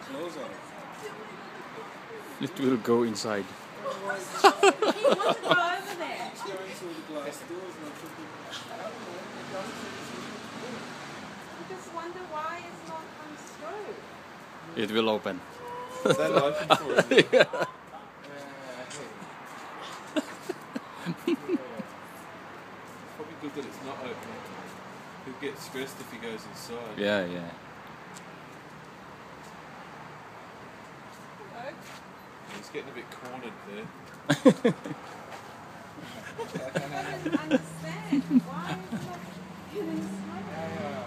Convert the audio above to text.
close on it. It will go inside. He wants to go over there. It's going through the glass doors and I took it. I don't know, it doesn't seem to be. I just wonder why it's not comes through. It will open. Is that open for it? Yeah. It's probably good that it's not open. He'll get stressed if he goes inside. Yeah, yeah. Hello? He's getting a bit cornered there. I don't understand. Why is it not getting through?